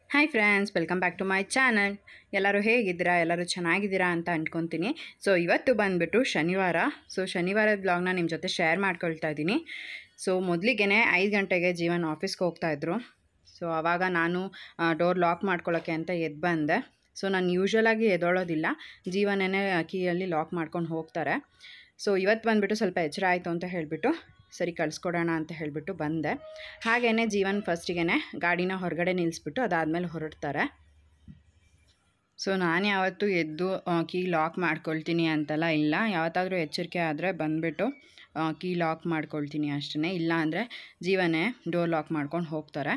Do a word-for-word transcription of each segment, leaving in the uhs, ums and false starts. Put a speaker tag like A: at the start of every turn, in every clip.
A: Hi friends, welcome back to my channel. ಎಲ್ಲರೂ ಹೇಗಿದ್ದೀರಾ ಎಲ್ಲರೂ ಚೆನ್ನಾಗಿದ್ದೀರಾ ಅಂತ ಅನ್ಕೊಂತೀನಿ. ಸೊ ಇವತ್ತು ಬಂದ್ಬಿಟ್ಟು ಶನಿವಾರ. ಸೊ ಶನಿವಾರದ ಬ್ಲಾಗ್ನ ನಿಮ್ಮ ಜೊತೆ ಶೇರ್ ಮಾಡ್ಕೊಳ್ತಾ ಇದ್ದೀನಿ. ಸೊ ಮೊದಲಿಗೆ ಐದು ಗಂಟೆಗೆ ಜೀವನ್ ಆಫೀಸ್ಗೆ ಹೋಗ್ತಾ ಇದ್ರು. ಸೊ ಆವಾಗ ನಾನು ಡೋರ್ ಲಾಕ್ ಮಾಡ್ಕೊಳ್ಳೋಕ್ಕೆ ಅಂತ ಎದ್ದು ಬಂದೆ. ಸೊ ನಾನು ಯೂಶ್ವಲಾಗಿ ಎದ್ದೊಳೋದಿಲ್ಲ, ಜೀವನೇ ಕೀಯಲ್ಲಿ ಲಾಕ್ ಮಾಡ್ಕೊಂಡು ಹೋಗ್ತಾರೆ. ಸೊ ಇವತ್ತು ಬಂದುಬಿಟ್ಟು ಸ್ವಲ್ಪ ಎಚ್ಚರ ಆಯಿತು ಅಂತ ಹೇಳಿಬಿಟ್ಟು ಸರಿ ಕಳಿಸ್ಕೊಡೋಣ ಅಂತ ಹೇಳಿಬಿಟ್ಟು ಬಂದೆ. ಹಾಗೆಯೇ ಜೀವನ್ ಫಸ್ಟಿಗೆ ಗಾಡಿನ ಹೊರಗಡೆ ನಿಲ್ಲಿಸ್ಬಿಟ್ಟು ಅದಾದಮೇಲೆ ಹೊರಡ್ತಾರೆ. ಸೊ ನಾನು ಯಾವತ್ತೂ ಎದ್ದು ಕೀ ಲಾಕ್ ಮಾಡ್ಕೊಳ್ತೀನಿ ಅಂತೆಲ್ಲ ಇಲ್ಲ. ಯಾವತ್ತಾದರೂ ಎಚ್ಚರಿಕೆ ಆದರೆ ಬಂದುಬಿಟ್ಟು ಕೀ ಲಾಕ್ ಮಾಡ್ಕೊಳ್ತೀನಿ ಅಷ್ಟೇ. ಇಲ್ಲ ಅಂದರೆ ಜೀವನೇ ಡೋರ್ ಲಾಕ್ ಮಾಡ್ಕೊಂಡು ಹೋಗ್ತಾರೆ.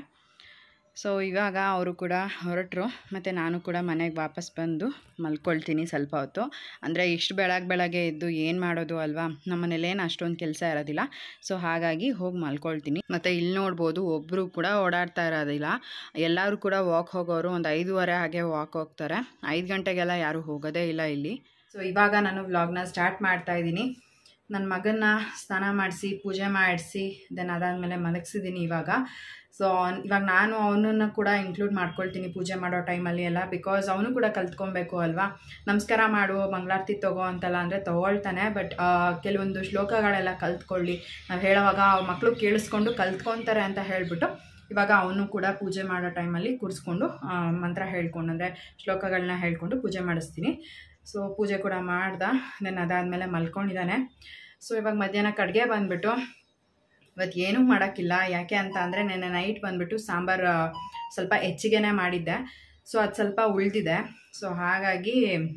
A: ಸೊ ಇವಾಗ ಅವರು ಕೂಡ ಹೊರಟರು, ಮತ್ತು ನಾನು ಕೂಡ ಮನೆಗೆ ವಾಪಸ್ ಬಂದು ಮಲ್ಕೊಳ್ತೀನಿ ಸ್ವಲ್ಪ ಹೊತ್ತು. ಅಂದರೆ ಇಷ್ಟು ಬೆಳಗ್ಗೆ ಬೆಳಗ್ಗೆ ಎದ್ದು ಏನು ಮಾಡೋದು ಅಲ್ವಾ, ನಮ್ಮ ಮನೇಲೇನು ಅಷ್ಟೊಂದು ಕೆಲಸ ಇರೋದಿಲ್ಲ. ಸೊ ಹಾಗಾಗಿ ಹೋಗಿ ಮಲ್ಕೊಳ್ತೀನಿ. ಮತ್ತು ಇಲ್ಲಿ ನೋಡ್ಬೋದು ಒಬ್ಬರು ಕೂಡ ಓಡಾಡ್ತಾ ಇರೋದಿಲ್ಲ. ಎಲ್ಲರೂ ಕೂಡ ವಾಕ್ ಹೋಗೋರು ಒಂದು ಐದೂವರೆ ಹಾಗೆ ವಾಕ್ ಹೋಗ್ತಾರೆ. ಐದು ಗಂಟೆಗೆಲ್ಲ ಯಾರೂ ಹೋಗೋದೇ ಇಲ್ಲ ಇಲ್ಲಿ. ಸೊ ಇವಾಗ ನಾನು ವ್ಲಾಗ್ನ ಸ್ಟಾರ್ಟ್ ಮಾಡ್ತಾ ಇದ್ದೀನಿ. ನನ್ನ ಮಗನ್ನ ಸ್ನಾನ ಮಾಡಿಸಿ ಪೂಜೆ ಮಾಡಿಸಿ ದೆನ್ ಅದಾದಮೇಲೆ ಮಲಗಿಸಿದ್ದೀನಿ ಇವಾಗ. ಸೊ ಇವಾಗ ನಾನು ಅವನನ್ನು ಕೂಡ ಇನ್ಕ್ಲೂಡ್ ಮಾಡ್ಕೊಳ್ತೀನಿ ಪೂಜೆ ಮಾಡೋ ಟೈಮಲ್ಲಿ ಎಲ್ಲ. ಬಿಕಾಸ್ ಅವನು ಕೂಡ ಕಲ್ತ್ಕೊಬೇಕು ಅಲ್ವಾ. ನಮಸ್ಕಾರ ಮಾಡು, ಮಂಗಳಾರತಿ ತೊಗೋ ಅಂತೆಲ್ಲ ಅಂದರೆ ತೊಗೊಳ್ತಾನೆ. ಬಟ್ ಕೆಲವೊಂದು ಶ್ಲೋಕಗಳೆಲ್ಲ ಕಲ್ತ್ಕೊಳ್ಳಿ, ನಾವು ಹೇಳೋವಾಗ ಅವ್ರ ಮಕ್ಕಳು ಕೇಳಿಸ್ಕೊಂಡು ಕಲ್ತ್ಕೊತಾರೆ ಅಂತ ಹೇಳಿಬಿಟ್ಟು ಇವಾಗ ಅವನು ಕೂಡ ಪೂಜೆ ಮಾಡೋ ಟೈಮಲ್ಲಿ ಕೂರಿಸ್ಕೊಂಡು ಮಂತ್ರ ಹೇಳ್ಕೊಂಡು ಅಂದರೆ ಶ್ಲೋಕಗಳನ್ನ ಹೇಳ್ಕೊಂಡು ಪೂಜೆ ಮಾಡಿಸ್ತೀನಿ. ಸೊ ಪೂಜೆ ಕೂಡ ಮಾಡ್ದೆ. ದೆನ್ ಅದಾದಮೇಲೆ ಮಲ್ಕೊಂಡಿದ್ದಾನೆ. ಸೊ ಇವಾಗ ಮಧ್ಯಾಹ್ನಕ್ಕೆ ಅಡುಗೆ ಬಂದುಬಿಟ್ಟು ಇವತ್ತು ಏನೂ ಮಾಡೋಕ್ಕಿಲ್ಲ. ಯಾಕೆ ಅಂತ ಅಂದರೆ ನೆನ್ನೆ ನೈಟ್ ಬಂದುಬಿಟ್ಟು ಸಾಂಬಾರು ಸ್ವಲ್ಪ ಹೆಚ್ಚಿಗೆ ಮಾಡಿದ್ದೆ. ಸೊ ಅದು ಸ್ವಲ್ಪ ಉಳಿದಿದೆ. ಸೊ ಹಾಗಾಗಿ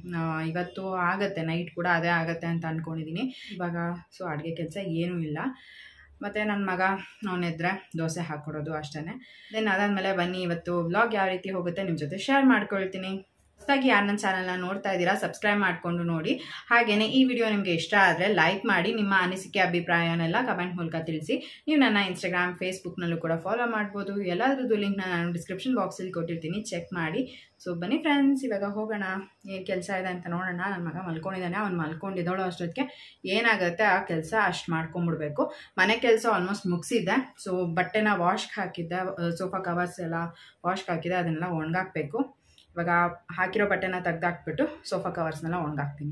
A: ಇವತ್ತು ಆಗುತ್ತೆ, ನೈಟ್ ಕೂಡ ಅದೇ ಆಗುತ್ತೆ ಅಂತ ಅಂದ್ಕೊಂಡಿದ್ದೀನಿ ಇವಾಗ. ಸೊ ಅಡುಗೆ ಕೆಲಸ ಏನೂ ಇಲ್ಲ. ಮತ್ತು ನನ್ನ ಮಗ ಅವನಿದ್ರೆ ದೋಸೆ ಹಾಕ್ಕೊಡೋದು ಅಷ್ಟೇ. ದೆನ್ ಅದಾದಮೇಲೆ ಬನ್ನಿ ಇವತ್ತು ವ್ಲಾಗ್ ಯಾವ ರೀತಿ ಹೋಗುತ್ತೆ ನಿಮ್ಮ ಜೊತೆ ಶೇರ್ ಮಾಡ್ಕೊಳ್ತೀನಿ. ಹೊಸದಾಗಿ ಯಾರು ನನ್ನ ಚಾನಲ್ನ ನೋಡ್ತಾ ಇದ್ದೀರಾ ಸಬ್ಸ್ಕ್ರೈಬ್ ಮಾಡಿಕೊಂಡು ನೋಡಿ. ಹಾಗೆಯೇ ಈ ವಿಡಿಯೋ ನಿಮಗೆ ಇಷ್ಟ ಆದರೆ ಲೈಕ್ ಮಾಡಿ, ನಿಮ್ಮ ಅನಿಸಿಕೆ ಅಭಿಪ್ರಾಯನೆಲ್ಲ ಕಮೆಂಟ್ ಮೂಲಕ ತಿಳಿಸಿ. ನೀವು ನನ್ನ ಇನ್ಸ್ಟಾಗ್ರಾಮ್ ಫೇಸ್ಬುಕ್ನಲ್ಲೂ ಕೂಡ ಫಾಲೋ ಮಾಡ್ಬೋದು. ಎಲ್ಲದ್ರದ್ದು ಲಿಂಕ್ನ ನಾನು ಡಿಸ್ಕ್ರಿಪ್ಷನ್ ಬಾಕ್ಸಲ್ಲಿ ಕೊಟ್ಟಿರ್ತೀನಿ, ಚೆಕ್ ಮಾಡಿ. ಸೊ ಬನ್ನಿ ಫ್ರೆಂಡ್ಸ್, ಇವಾಗ ಹೋಗೋಣ. ಏನು ಕೆಲಸ ಇದೆ ಅಂತ ನೋಡೋಣ. ನನ್ನ ಮಗ ಮಲ್ಕೊಂಡಿದ್ದಾನೆ, ಅವ್ನು ಮಲ್ಕೊಂಡಿದ್ದೋಳು ಅಷ್ಟೊತ್ತಿಗೆ ಏನಾಗುತ್ತೆ ಆ ಕೆಲಸ ಅಷ್ಟು ಮಾಡ್ಕೊಂಬಿಡ್ಬೇಕು. ಮನೆ ಕೆಲಸ ಆಲ್ಮೋಸ್ಟ್ ಮುಗಿಸಿದ್ದೆ. ಸೊ ಬಟ್ಟೆನ ವಾಶ್ಗೆ ಹಾಕಿದ್ದೆ, ಸೋಫಾ ಕವರ್ಸ್ ಎಲ್ಲ ವಾಶ್ಗೆ ಹಾಕಿದ್ದೆ, ಅದನ್ನೆಲ್ಲ ಒಣಗಾಕಬೇಕು. ಇವಾಗ ಹಾಕಿರೋ ಬಟ್ಟೆನ ತೆಗ್ದಾಕ್ಬಿಟ್ಟು ಸೋಫಾ ಕವರ್ಸ್ನೆಲ್ಲ ಒಣಗಾಕ್ತೀನಿ.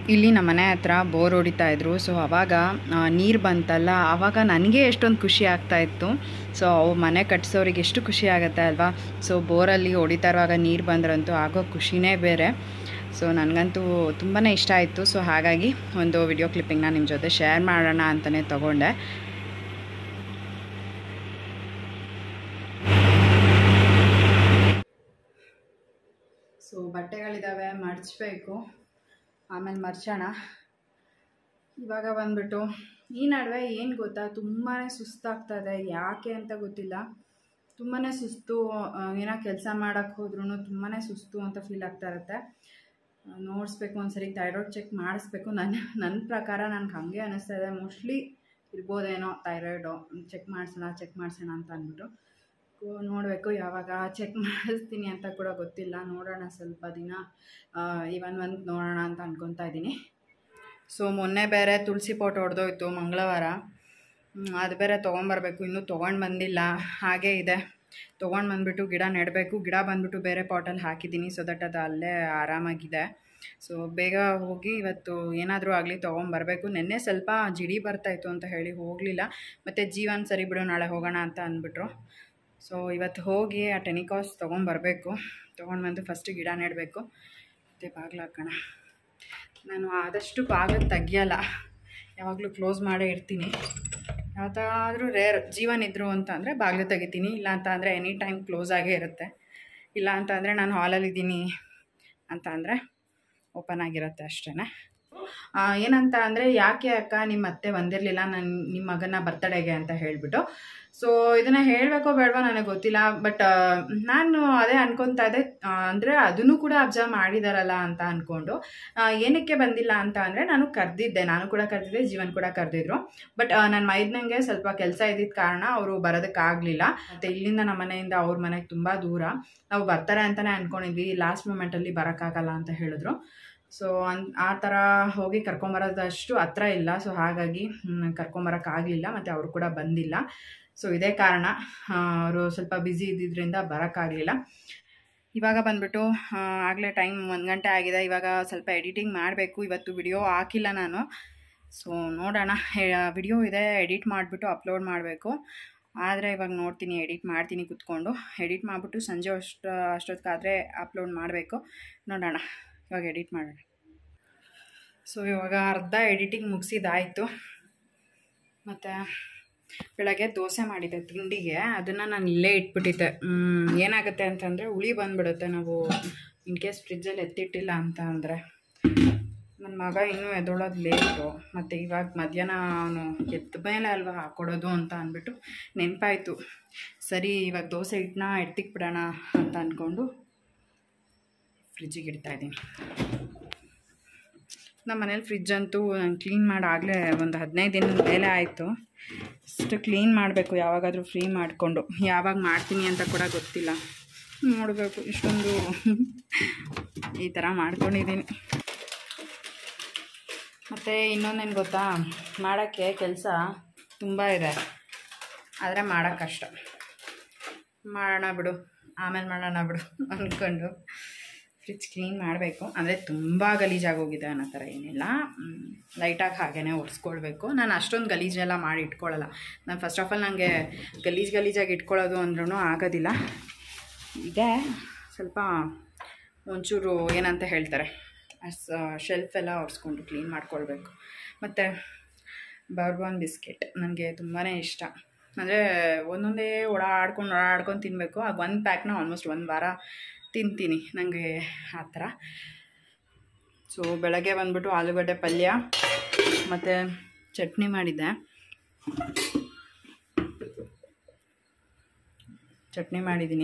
A: ಇಲ್ಲಿ ನಮ್ಮ ಮನೆ ಹತ್ರ ಬೋರ್ ಹೊಡಿತಾ ಇದ್ರು. ಸೊ ಆವಾಗ ನೀರು ಬಂತಲ್ಲ, ಆವಾಗ ನನಗೆ ಎಷ್ಟೊಂದು ಖುಷಿ ಆಗ್ತಾಯಿತ್ತು. ಸೊ ಅವು ಮನೆ ಕಟ್ಸೋರಿಗೆ ಎಷ್ಟು ಖುಷಿ ಆಗುತ್ತೆ ಅಲ್ವಾ. ಸೊ ಬೋರಲ್ಲಿ ಹೊಡಿತಾ ಇರುವಾಗ ನೀರು ಬಂದ್ರಂತೂ ಆಗೋ ಖುಷಿನೇ ಬೇರೆ. ಸೊ ನನಗಂತೂ ತುಂಬಾ ಇಷ್ಟ ಆಯಿತು. ಸೊ ಹಾಗಾಗಿ ಒಂದು ವಿಡಿಯೋ ಕ್ಲಿಪ್ಪಿಂಗ್ನ ನಿಮ್ಮ ಜೊತೆ ಶೇರ್ ಮಾಡೋಣ ಅಂತಲೇ ತೊಗೊಂಡೆ. ಸೊ ಬಟ್ಟೆಗಳಿದ್ದಾವೆ, ಮಡಚಬೇಕು, ಆಮೇಲೆ ಮರ್ಚೋಣ. ಇವಾಗ ಬಂದ್ಬಿಟ್ಟು ಈ ನಡುವೆ ಏನು ಗೊತ್ತಾ, ತುಂಬಾ ಸುಸ್ತಾಗ್ತದೆ. ಯಾಕೆ ಅಂತ ಗೊತ್ತಿಲ್ಲ, ತುಂಬಾ ಸುಸ್ತು. ಏನೋ ಕೆಲಸ ಮಾಡೋಕ್ಕೆ ಹೋದ್ರೂ ತುಂಬಾ ಸುಸ್ತು ಅಂತ ಫೀಲ್ ಆಗ್ತಾ ಇರುತ್ತೆ. ನೋಡಿಸ್ಬೇಕು, ಒಂದ್ಸರಿ ಥೈರಾಯ್ಡ್ ಚೆಕ್ ಮಾಡಿಸ್ಬೇಕು. ನನ್ನ ನನ್ನ ಪ್ರಕಾರ ನನಗೆ ಹಾಗೆ ಅನ್ನಿಸ್ತಾ ಇದೆ, ಮೋಸ್ಟ್ಲಿ ಇರ್ಬೋದೇನೋ ಥೈರಾಯ್ಡು. ಚೆಕ್ ಮಾಡಿಸೋಣ ಚೆಕ್ ಮಾಡಿಸೋಣ ಅಂತ ಅಂದ್ಬಿಟ್ಟು ನೋಡಬೇಕು. ಯಾವಾಗ ಚೆಕ್ ಮಾಡಿಸ್ತೀನಿ ಅಂತ ಕೂಡ ಗೊತ್ತಿಲ್ಲ. ನೋಡೋಣ, ಸ್ವಲ್ಪ ದಿನ ಇವನ್ ಒಂದು ನೋಡೋಣ ಅಂತ ಅಂದ್ಕೊತಾ ಇದ್ದೀನಿ. ಸೊ ಮೊನ್ನೆ ಬೇರೆ ತುಳಸಿ ಪೋಟ್ ಹೊಡೆದೋಯ್ತು ಮಂಗಳವಾರ, ಅದು ಬೇರೆ ತೊಗೊಂಬರ್ಬೇಕು. ಇನ್ನೂ ತೊಗೊಂಡು ಬಂದಿಲ್ಲ, ಹಾಗೇ ಇದೆ. ತೊಗೊಂಡು ಬಂದುಬಿಟ್ಟು ಗಿಡ ನೆಡಬೇಕು. ಗಿಡ ಬಂದುಬಿಟ್ಟು ಬೇರೆ ಪಾಟಲ್ಲಿ ಹಾಕಿದ್ದೀನಿ, ಸೊ ದಟ್ ಅದು ಅಲ್ಲೇ ಆರಾಮಾಗಿದೆ. ಸೊ ಬೇಗ ಹೋಗಿ ಇವತ್ತು ಏನಾದರೂ ಆಗಲಿ ತೊಗೊಂಬರ್ಬೇಕು. ನೆನ್ನೆ ಸ್ವಲ್ಪ ಜಿಡಿ ಬರ್ತಾಯಿತ್ತು ಅಂತ ಹೇಳಿ ಹೋಗಲಿಲ್ಲ. ಮತ್ತು ಜೀವನ್ ಸರಿ ಬಿಡು ನಾಳೆ ಹೋಗೋಣ ಅಂತ ಅಂದ್ಬಿಟ್ರು. ಸೊ ಇವತ್ತು ಹೋಗಿ ಆ ಟೆನಿಕಾಸ್ ತೊಗೊಂಬರ್ಬೇಕು. ತೊಗೊಂಡು ಬಂದು ಫಸ್ಟ್ ಗಿಡ ನೆಡಬೇಕು. ಮತ್ತು ಬಾಗಿಲು ಹಾಕೋಣ. ನಾನು ಆದಷ್ಟು ಬಾಗಿಲು ತೆಗಿಯಲ್ಲ, ಯಾವಾಗಲೂ ಕ್ಲೋಸ್ ಮಾಡೇ ಇರ್ತೀನಿ. ಯಾವುದಾದ್ರೂ ರೇರ್ ಜೀವನ್ ಇದ್ದರು ಅಂತ ಅಂದರೆ ಬಾಗಿಲು ತೆಗಿತೀನಿ, ಇಲ್ಲ ಅಂತ ಅಂದರೆ ಎನಿ ಟೈಮ್ ಕ್ಲೋಸ್ ಆಗೇ ಇರುತ್ತೆ. ಇಲ್ಲ ಅಂತ ಅಂದರೆ ನಾನು ಹಾಲಲ್ಲಿದ್ದೀನಿ ಅಂತ ಅಂದರೆ ಓಪನ್ ಆಗಿರುತ್ತೆ ಅಷ್ಟೇ. ಏನಂತ ಅಂದರೆ, ಯಾಕೆ ಅಕ್ಕ ನಿಮ್ಮ ಅತ್ತೆ ಬಂದಿರಲಿಲ್ಲ ನನ್ನ ನಿಮ್ಮ ಮಗನ ಬರ್ತಡೆಗೆ ಅಂತ ಹೇಳಿಬಿಟ್ಟು. ಸೊ ಇದನ್ನು ಹೇಳಬೇಕೋ ಬೇಡವೋ ನನಗೆ ಗೊತ್ತಿಲ್ಲ. ಬಟ್ ನಾನು ಅದೇ ಅನ್ಕೊತಾ ಇದ್ದೆ, ಅಂದರೆ ಅದನ್ನು ಕೂಡ ಅಬ್ಸರ್ವ್ ಮಾಡಿದಾರಲ್ಲ ಅಂತ ಅಂದ್ಕೊಂಡು. ಏನಕ್ಕೆ ಬಂದಿಲ್ಲ ಅಂತ ಅಂದರೆ, ನಾನು ಕರೆದಿದ್ದೆ, ನಾನು ಕೂಡ ಕರೆದಿದ್ದೆ, ಜೀವನ್ ಕೂಡ ಕರೆದಿದ್ರು. ಬಟ್ ನನ್ನ ಮೈದ್ನಂಗೆ ಸ್ವಲ್ಪ ಕೆಲಸ ಇದ್ದಿದ್ದ ಕಾರಣ ಅವರು ಬರೋದಕ್ಕಾಗಲಿಲ್ಲ. ಮತ್ತು ಇಲ್ಲಿಂದ ನಮ್ಮ ಮನೆಯಿಂದ ಅವ್ರ ಮನೆಗೆ ತುಂಬ ದೂರ. ನಾವು ಬರ್ತಾರೆ ಅಂತಲೇ ಅಂದ್ಕೊಂಡಿದ್ವಿ, ಲಾಸ್ಟ್ ಮೂಮೆಂಟಲ್ಲಿ ಬರೋಕ್ಕಾಗಲ್ಲ ಅಂತ ಹೇಳಿದ್ರು. ಸೊ ಅನ್ ಆ ಥರ ಹೋಗಿ ಕರ್ಕೊಂಬರೋದಷ್ಟು ಹತ್ರ ಇಲ್ಲ. ಸೊ ಹಾಗಾಗಿ ಕರ್ಕೊಂಬರೋಕ್ಕಾಗಲಿಲ್ಲ, ಮತ್ತು ಅವರು ಕೂಡ ಬಂದಿಲ್ಲ. ಸೊ ಇದೇ ಕಾರಣ, ಅವರು ಸ್ವಲ್ಪ ಬ್ಯುಸಿ ಇದ್ದಿದ್ದರಿಂದ ಬರೋಕ್ಕಾಗಲಿಲ್ಲ. ಇವಾಗ ಬಂದುಬಿಟ್ಟು ಆಗಲೇ ಟೈಮ್ ಒಂದು ಗಂಟೆ ಆಗಿದೆ. ಇವಾಗ ಸ್ವಲ್ಪ ಎಡಿಟಿಂಗ್ ಮಾಡಬೇಕು. ಇವತ್ತು ವಿಡಿಯೋ ಹಾಕಿಲ್ಲ ನಾನು. ಸೊ ನೋಡೋಣ, ವಿಡಿಯೋ ಇದೆ, ಎಡಿಟ್ ಮಾಡಿಬಿಟ್ಟು ಅಪ್ಲೋಡ್ ಮಾಡಬೇಕು. ಆದರೆ ಇವಾಗ ನೋಡ್ತೀನಿ, ಎಡಿಟ್ ಮಾಡ್ತೀನಿ ಕೂತ್ಕೊಂಡು. ಎಡಿಟ್ ಮಾಡಿಬಿಟ್ಟು ಸಂಜೆ ಅಷ್ಟು ಅಷ್ಟೊತ್ತಿಗಾದರೆ ಅಪ್ಲೋಡ್ ಮಾಡಬೇಕು. ನೋಡೋಣ, ಇವಾಗ ಎಡಿಟ್ ಮಾಡೋಣ. ಸೊ ಇವಾಗ ಅರ್ಧ ಎಡಿಟಿಂಗ್ ಮುಗಿಸಿದಾಯಿತು. ಮತ್ತು ಬೆಳಗ್ಗೆ ದೋಸೆ ಮಾಡಿದ್ದೆ ತಿಂಡಿಗೆ, ಅದನ್ನು ನಾನು ಇಲ್ಲೇ ಇಟ್ಬಿಟ್ಟಿದ್ದೆ. ಏನಾಗುತ್ತೆ ಅಂತಂದರೆ ಹುಳಿ ಬಂದುಬಿಡುತ್ತೆ ನಾವು ಇನ್ ಕೇಸ್ ಫ್ರಿಜ್ಜಲ್ಲಿ ಎತ್ತಿಟ್ಟಿಲ್ಲ ಅಂತ ಅಂದರೆ. ನನ್ನ ಮಗ ಇನ್ನೂ ಎದ್ದೊಳೋದು ಲೇಟು, ಮತ್ತು ಇವಾಗ ಮಧ್ಯಾಹ್ನ ಅವನು ಎದ್ದ ಮೇಲೆ ಅಲ್ವಾ ಹಾಕ್ಕೊಡೋದು ಅಂತ ಅಂದ್ಬಿಟ್ಟು ನೆನಪಾಯಿತು. ಸರಿ ಇವಾಗ ದೋಸೆ ಹಿಟ್ಟನ್ನ ಎತ್ತಿಕ್ಬಿಡೋಣ ಅಂತ ಅಂದ್ಕೊಂಡು ಫ್ರಿಜ್ಜಿಗೆ ಇಡ್ತಾಯಿದ್ದೀನಿ. ನಮ್ಮ ಮನೇಲಿ ಫ್ರಿಜ್ ಅಂತೂ ನಾನು ಕ್ಲೀನ್ ಮಾಡಿ ಆಗಲೇ ಒಂದು ಹದಿನೈದು ದಿನದ ಮೇಲೆ ಆಯಿತು. ಅಷ್ಟು ಕ್ಲೀನ್ ಮಾಡಬೇಕು, ಯಾವಾಗಾದರೂ ಫ್ರೀ ಮಾಡಿಕೊಂಡು. ಯಾವಾಗ ಮಾಡ್ತೀನಿ ಅಂತ ಕೂಡ ಗೊತ್ತಿಲ್ಲ, ನೋಡಬೇಕು. ಇಷ್ಟೊಂದು ಈ ಥರ ಮಾಡ್ಕೊಂಡಿದ್ದೀನಿ. ಮತ್ತು ಇನ್ನೊಂದೇನು ಗೊತ್ತಾ, ಮಾಡೋಕ್ಕೆ ಕೆಲಸ ತುಂಬ ಇದೆ, ಆದರೆ ಮಾಡೋಕ್ಕೆ ಕಷ್ಟ. ಮಾಡೋಣ ಬಿಡು, ಆಮೇಲೆ ಮಾಡೋಣ ಬಿಡು ಅಂದ್ಕೊಂಡು ಫ್ರಿಜ್ ಕ್ಲೀನ್ ಮಾಡಬೇಕು. ಅಂದರೆ ತುಂಬ ಗಲೀಜಾಗೋಗಿದೆ ಅನ್ನೋ ಥರ ಏನಿಲ್ಲ, ಲೈಟಾಗಿ ಹಾಗೇ ಒರೆಸ್ಕೊಳ್ಬೇಕು. ನಾನು ಅಷ್ಟೊಂದು ಗಲೀಜೆಲ್ಲ ಮಾಡಿ ಇಟ್ಕೊಳ್ಳಲ್ಲ. ನಾನು ಫಸ್ಟ್ ಆಫ್ ಆಲ್ ನನಗೆ ಗಲೀಜು ಗಲೀಜಾಗಿ ಇಟ್ಕೊಳ್ಳೋದು ಅಂದ್ರೂ ಆಗೋದಿಲ್ಲ. ಇದೆ ಸ್ವಲ್ಪ ಒಂಚೂರು ಏನಂತ ಹೇಳ್ತಾರೆ, ಶೆಲ್ಫ್ ಎಲ್ಲ ಒರೆಸ್ಕೊಂಡು ಕ್ಲೀನ್ ಮಾಡ್ಕೊಳ್ಬೇಕು. ಮತ್ತು ಬರ್ಬನ್ ಬಿಸ್ಕೆಟ್ ನನಗೆ ತುಂಬಾ ಇಷ್ಟ. ಅಂದರೆ ಒಂದೊಂದೇ ಓಡಾಡ್ಕೊಂಡು ಓಡಾಡ್ಕೊಂಡು ತಿನ್ನಬೇಕು. ಆ ಒಂದು ಪ್ಯಾಕ್ನ ಆಲ್ಮೋಸ್ಟ್ ಒಂದು ವಾರ ತಿಂತೀನಿ, ನನಗೆ ಆ ಥರ. ಸೊ ಬೆಳಗ್ಗೆ ಬಂದುಬಿಟ್ಟು ಆಲೂಗಡ್ಡೆ ಪಲ್ಯ ಮತ್ತು ಚಟ್ನಿ ಮಾಡಿದ್ದೆ. ಚಟ್ನಿ ಮಾಡಿದ್ದೀನಿ.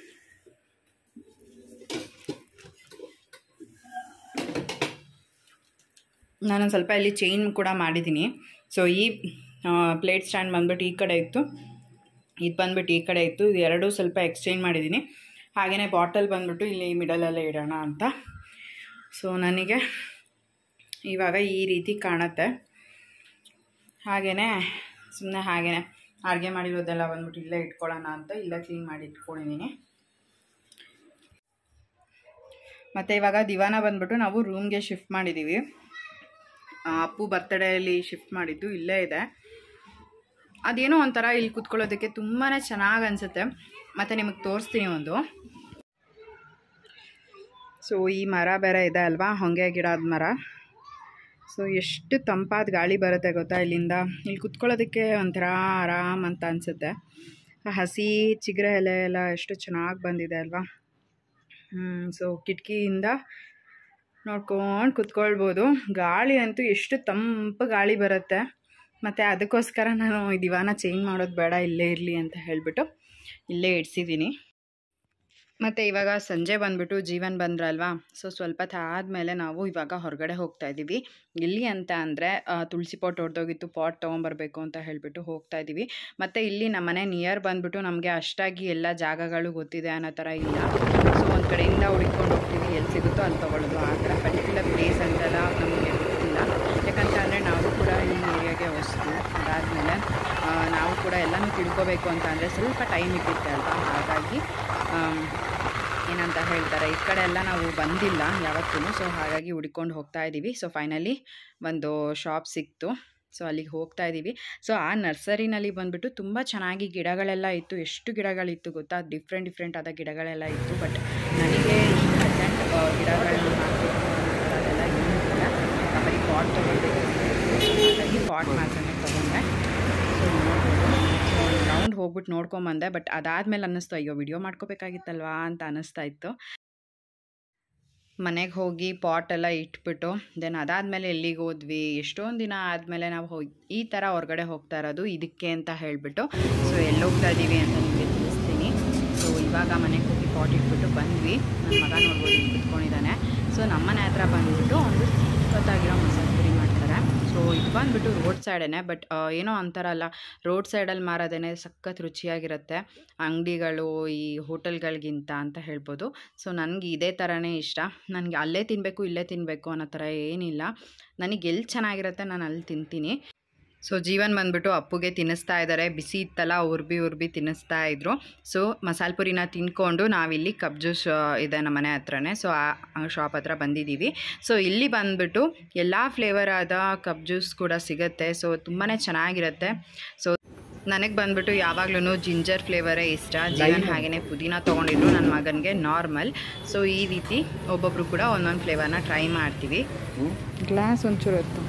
A: ನಾನು ಸ್ವಲ್ಪ ಇಲ್ಲಿ ಚೈನ್ ಕೂಡ ಮಾಡಿದ್ದೀನಿ. ಸೊ ಈ ಪ್ಲೇಟ್ ಸ್ಟ್ಯಾಂಡ್ ಬಂದುಬಿಟ್ಟು ಈ ಕಡೆ ಇತ್ತು, ಇದು ಬಂದುಬಿಟ್ಟು ಈ ಕಡೆ ಇತ್ತು. ಇದು ಎರಡೂ ಸ್ವಲ್ಪ ಎಕ್ಸ್ಚೇಂಜ್ ಮಾಡಿದ್ದೀನಿ. ಹಾಗೆಯೇ ಬಾಟಲ್ ಬಂದುಬಿಟ್ಟು ಇಲ್ಲಿ ಮಿಡಲಲ್ಲೇ ಇಡೋಣ ಅಂತ. ಸೊ ನನಗೆ ಇವಾಗ ಈ ರೀತಿ ಕಾಣುತ್ತೆ. ಹಾಗೆಯೇ ಸುಮ್ಮನೆ ಹಾಗೆಯೇ ಅಡುಗೆ ಮಾಡಿರೋದೆಲ್ಲ ಬಂದ್ಬಿಟ್ಟು ಇಲ್ಲೇ ಇಟ್ಕೊಳ್ಳೋಣ ಅಂತ ಇಲ್ಲೇ ಕ್ಲೀನ್ ಮಾಡಿ ಇಟ್ಕೊಂಡಿದ್ದೀನಿ. ಮತ್ತು ಇವಾಗ ದಿವಾನ ಬಂದುಬಿಟ್ಟು ನಾವು ರೂಮ್ಗೆ ಶಿಫ್ಟ್ ಮಾಡಿದ್ದೀವಿ. ಅಪ್ಪು ಬರ್ತಡೇಲಿ ಶಿಫ್ಟ್ ಮಾಡಿದ್ದು ಇಲ್ಲೇ ಇದೆ. ಅದೇನೋ ಒಂಥರ ಇಲ್ಲಿ ಕೂತ್ಕೊಳ್ಳೋದಕ್ಕೆ ತುಂಬಾ ಚೆನ್ನಾಗಿ ಅನಿಸುತ್ತೆ. ಮತ್ತು ನಿಮಗೆ ತೋರಿಸ್ತೀನಿ ಒಂದು. ಸೊ ಈ ಮರ ಬೇರೆ ಇದೆ ಅಲ್ವಾ, ಹೊಂಗೆ ಗಿಡದ ಮರ. ಸೊ ಎಷ್ಟು ತಂಪಾದ ಗಾಳಿ ಬರುತ್ತೆ ಗೊತ್ತಾ ಇಲ್ಲಿಂದ. ಇಲ್ಲಿ ಕುತ್ಕೊಳ್ಳೋದಕ್ಕೆ ಒಂಥರ ಆರಾಮ್ ಅಂತ ಅನಿಸುತ್ತೆ. ಹಸಿ ಚಿಗುರೆ ಎಲೆ ಎಲ್ಲ ಎಷ್ಟು ಚೆನ್ನಾಗಿ ಬಂದಿದೆ ಅಲ್ವಾ. ಸೊ ಕಿಟಕಿಯಿಂದ ನೋಡ್ಕೊಂಡು ಕುತ್ಕೊಳ್ಬೋದು. ಗಾಳಿ ಅಂತೂ ಎಷ್ಟು ತಂಪು ಗಾಳಿ ಬರುತ್ತೆ. ಮತ್ತು ಅದಕ್ಕೋಸ್ಕರ ನಾನು ಈ ದಿವಾನ ಚೇಂಜ್ ಮಾಡೋದು ಬೇಡ, ಇಲ್ಲೇ ಇರಲಿ ಅಂತ ಹೇಳಿಬಿಟ್ಟು ಇಲ್ಲೇ ಇಡ್ಸಿದ್ದೀನಿ. ಮತ್ತು ಇವಾಗ ಸಂಜೆ ಬಂದುಬಿಟ್ಟು ಜೀವನ್ ಬಂದ್ರಲ್ವಾ. ಸೊ ಸ್ವಲ್ಪ ಆದಮೇಲೆ ನಾವು ಇವಾಗ ಹೊರಗಡೆ ಹೋಗ್ತಾ ಇದ್ದೀವಿ. ಇಲ್ಲಿ ಅಂತ ಅಂದರೆ ತುಳಸಿ ಪಾಟ್ ಹೊಡೆದೋಗಿತ್ತು, ಪಾಟ್ ತೊಗೊಂಬರ್ಬೇಕು ಅಂತ ಹೇಳಿಬಿಟ್ಟು ಹೋಗ್ತಾ ಇದ್ದೀವಿ. ಮತ್ತು ಇಲ್ಲಿ ನಮ್ಮನೆ ನಿಯರ್ ಬಂದುಬಿಟ್ಟು ನಮಗೆ ಅಷ್ಟಾಗಿ ಎಲ್ಲ ಜಾಗಗಳು ಗೊತ್ತಿದೆ ಅನ್ನೋ ಥರ ಇಲ್ಲ. ಸೊ ಒಂದು ಕಡೆಯಿಂದ ಹುಡ್ಕೊಂಡು ಹೋಗ್ತೀವಿ, ಎಲ್ಲಿ ಸಿಗುತ್ತೋ ಅಲ್ಲಿ ತೊಗೊಳ್ಳೋದು. ಆ ಥರ ಪರ್ಟಿಕ್ಯುಲರ್ ಪ್ಲೇಸ್ ಅಂತೆಲ್ಲ ನಮಗೆ ಗೊತ್ತಿಲ್ಲ. ಯಾಕಂತ ಅಂದರೆ ನಾವು ಕೂಡ ಈ ಏರಿಯಾಗೆ ಹೊಸದು. ಅದಾದಮೇಲೆ ನಾವು ಕೂಡ ಎಲ್ಲನೂ ತಿಳ್ಕೊಬೇಕು ಅಂತ ಅಂದರೆ ಸ್ವಲ್ಪ ಟೈಮ್ ಇಟ್ಟಿತ್ತೆ ಅಲ್ವಾ. ಹಾಗಾಗಿ ಏನಂತ ಹೇಳ್ತಾರೆ, ಈ ಕಡೆ ಎಲ್ಲ ನಾವು ಬಂದಿಲ್ಲ ಯಾವತ್ತೂ. ಸೊ ಹಾಗಾಗಿ ಹುಡ್ಕೊಂಡು ಹೋಗ್ತಾ ಇದ್ದೀವಿ. ಸೊ ಫೈನಲಿ ಒಂದು ಶಾಪ್ ಸಿಕ್ತು. ಸೊ ಅಲ್ಲಿಗೆ ಹೋಗ್ತಾ ಇದ್ದೀವಿ. ಸೊ ಆ ನರ್ಸರಿನಲ್ಲಿ ಬಂದುಬಿಟ್ಟು ತುಂಬ ಚೆನ್ನಾಗಿ ಗಿಡಗಳೆಲ್ಲ ಇತ್ತು. ಎಷ್ಟು ಗಿಡಗಳಿತ್ತು ಗೊತ್ತಾ, ಡಿಫ್ರೆಂಟ್ ಡಿಫ್ರೆಂಟ್ ಆದ ಗಿಡಗಳೆಲ್ಲ ಇತ್ತು. ಬಟ್ ನನಗೆ ಈ ಪ್ರೆಸೆಂಟ್ ಗಿಡಗಳನ್ನು ಹಾಕಬೇಕು ಅದೆಲ್ಲ ಏನಿಲ್ಲ. ಬರೀ ಪಾಟ್ ತೊಗೊಳ್ಬೇಕು, ಹಾಗಾಗಿ ಪಾಟ್ ಮಾತ್ರನೇ ತೊಗೊಂಡೆ. ಸೊ ನೋಡ್ಬೋದು, ರೌಂಡ್ ಹೋಗ್ಬಿಟ್ಟು ನೋಡ್ಕೊಂಬಂದೆ. ಬಟ್ ಅದಾದಮೇಲೆ ಅನ್ನಿಸ್ತು, ಅಯ್ಯೋ ವಿಡಿಯೋ ಮಾಡ್ಕೋಬೇಕಾಗಿತ್ತಲ್ವಾ ಅಂತ ಅನ್ನಿಸ್ತಾ ಇತ್ತು. ಮನೆಗೆ ಹೋಗಿ ಪಾಟ್ ಎಲ್ಲ ಇಟ್ಬಿಟ್ಟು ದೆನ್ ಅದಾದಮೇಲೆ ಎಲ್ಲಿಗೆ ಹೋದ್ವಿ, ಎಷ್ಟೊಂದು ದಿನ ಆದಮೇಲೆ ನಾವು ಹೋಗಿ ಈ ಥರ ಹೊರಗಡೆ ಹೋಗ್ತಾ ಇರೋದು ಇದಕ್ಕೆ ಅಂತ ಹೇಳಿಬಿಟ್ಟು. ಸೊ ಎಲ್ಲಿ ಹೋಗ್ತಾ ಇದ್ದೀವಿ ಅಂತ ನಿಮಗೆ ತಿಳಿಸ್ತೀನಿ. ಸೊ ಇವಾಗ ಮನೆಗೆ ಹೋಗಿ ಪಾಟ್ ಇಟ್ಬಿಟ್ಟು ಬಂದ್ವಿ. ನನ್ನ ಮಗ ನೋಡ್ಬೋದು ಇಲ್ಲಿ ಕುತ್ಕೊಂಡಿದ್ದಾನೆ. ಸೊ ನಮ್ಮನೆ ಹತ್ರ ಬಂದುಬಿಟ್ಟು ಒಂದು ಸಖತ್ತಾಗಿರೋ ಮಸಾಲೆ ಪುರಿ ಮಾಡ್ತಾರೆ. ಸೊ ಇದು ಬಂದುಬಿಟ್ಟು ರೋಡ್ ಸೈಡೇ. ಬಟ್ ಏನೋ ಅಂತಾರಲ್ಲ, ರೋಡ್ ಸೈಡಲ್ಲಿ ಮಾರೋದೇ ಸಖತ್ ರುಚಿಯಾಗಿರುತ್ತೆ ಅಂಗಡಿಗಳು ಈ ಹೋಟೆಲ್ಗಳಿಗಿಂತ ಅಂತ ಹೇಳ್ಬೋದು. ಸೊ ನನಗೆ ಇದೇ ಥರನೇ ಇಷ್ಟ. ನನಗೆ ಅಲ್ಲೇ ತಿನ್ನಬೇಕು ಇಲ್ಲೇ ತಿನ್ನಬೇಕು ಅನ್ನೋ ಥರ ಏನಿಲ್ಲ. ನನಗೆ ಎಲ್ಲಿ ಚೆನ್ನಾಗಿರುತ್ತೆ ನಾನು ಅಲ್ಲಿ ತಿಂತೀನಿ. ಸೊ ಜೀವನ್ ಬಂದುಬಿಟ್ಟು ಅಪ್ಪುಗೆ ತಿನ್ನಿಸ್ತಾ ಇದ್ದಾರೆ. ಬಿಸಿ ಇತ್ತಲ್ಲ, ಉರ್ಬಿ ಉರ್ಬಿ ತಿನ್ನಿಸ್ತಾ ಇದ್ರು. ಸೊ ಮಸಾಲೆ ಪುರಿನ ತಿನ್ಕೊಂಡು ನಾವಿಲ್ಲಿ ಕಪ್ ಜ್ಯೂಸ್ ಇದೆ ನಮ್ಮ ಮನೆ ಹತ್ರನೇ. ಸೊ ಆ ಶಾಪ್ ಹತ್ರ ಬಂದಿದ್ದೀವಿ. ಸೊ ಇಲ್ಲಿ ಬಂದುಬಿಟ್ಟು ಎಲ್ಲ ಫ್ಲೇವರ್ ಆದ ಕಪ್ ಜ್ಯೂಸ್ ಕೂಡ ಸಿಗುತ್ತೆ. ಸೊ ತುಂಬಾ ಚೆನ್ನಾಗಿರುತ್ತೆ. ಸೊ ನನಗೆ ಬಂದುಬಿಟ್ಟು ಯಾವಾಗ್ಲೂ ಜಿಂಜರ್ ಫ್ಲೇವರೇ ಇಷ್ಟ. ಜೀವನ್ ಹಾಗೆಯೇ ಪುದೀನ ತೊಗೊಂಡಿದ್ರು, ನನ್ನ ಮಗನಿಗೆ ನಾರ್ಮಲ್. ಸೊ ಈ ರೀತಿ ಒಬ್ಬೊಬ್ಬರು ಕೂಡ ಒಂದೊಂದು ಫ್ಲೇವರ್ನ ಟ್ರೈ ಮಾಡ್ತೀವಿ. ಗ್ಲಾಸ್ ಒಂಚೂರು ಇತ್ತು.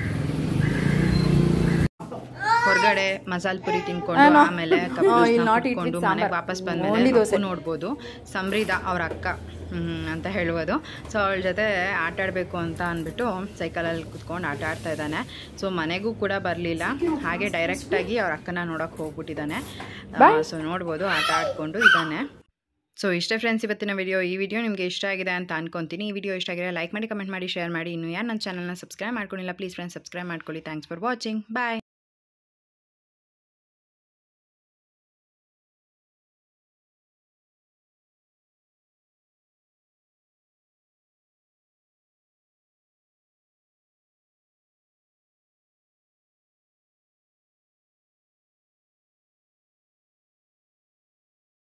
A: ಹೊರಗಡೆ ಮಸಾಲೆ ಪುರಿ ತಿನ್ಕೊಂಡು ಆಮೇಲೆ ಕಪ್ಕೊಂಡು ಮನೆಗೆ ವಾಪಸ್ ಬಂದಮೇಲೆ ನೋಡ್ಬೋದು ಸಮೃದ್ಧ ಅವ್ರ ಅಕ್ಕ ಅಂತ ಹೇಳ್ಬೋದು. ಸೊ ಅವಳ ಜೊತೆ ಆಟ ಆಡಬೇಕು ಅಂತ ಅಂದ್ಬಿಟ್ಟು ಸೈಕಲಲ್ಲಿ ಕುತ್ಕೊಂಡು ಆಟ ಆಡ್ತಾ ಇದ್ದಾನೆ. ಸೊ ಮನೆಗೂ ಕೂಡ ಬರಲಿಲ್ಲ, ಹಾಗೆ ಡೈರೆಕ್ಟಾಗಿ ಅವ್ರ ಅಕ್ಕನ ನೋಡೋಕೆ ಹೋಗ್ಬಿಟ್ಟಿದ್ದಾನೆ. ಸೊ ನೋಡ್ಬೋದು ಆಟ ಆಡಿಕೊಂಡು ಇದ್ದಾನೆ. ಸೊ ಇಷ್ಟೇ ಫ್ರೆಂಡ್ಸ್ ಇವತ್ತಿನ ವಿಡಿಯೋ. ಈ ವಿಡಿಯೋ ನಿಮಗೆ ಇಷ್ಟ ಆಗಿದೆ ಅಂತ ಅನ್ಕೊತೀನಿ. ಈ ವಿಡಿಯೋ ಇಷ್ಟ ಆಗಿದೆ ಲೈಕ್ ಮಾಡಿ, ಕಮೆಂಟ್ ಮಾಡಿ, ಶೇರ್ ಮಾಡಿ. ಇನ್ನು ಯಾರು ನನ್ನ ಚಾನಲ್ನ ಸಬ್ಸ್ಕ್ರೈಬ್ ಮಾಡ್ಕೊಂಡಿಲ್ಲ ಪ್ಲೀಸ್ ಫ್ರೆಂಡ್ಸ್ ಸಬ್ಸ್ಕ್ರೈಬ್ ಮಾಡ್ಕೊಳ್ಳಿ. Thanks for watching. ಬಾಯ್.